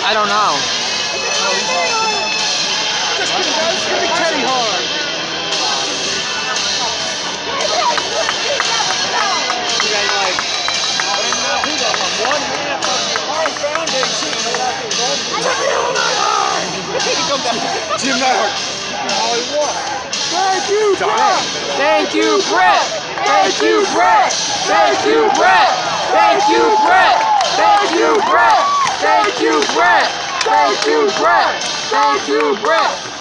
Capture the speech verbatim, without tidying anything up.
I don't know. Just kidding, guys. It's gonna be Teddy hard. You guys like one half of the hard foundation. Jim Neidhart. Thank you, Bret. Thank you, Bret. Thank you, Bret. Thank you, Bret. Thank you, Bret. Thank you, Bret. Thank you, Bret. Thank you, Bret. Thank you, Bret.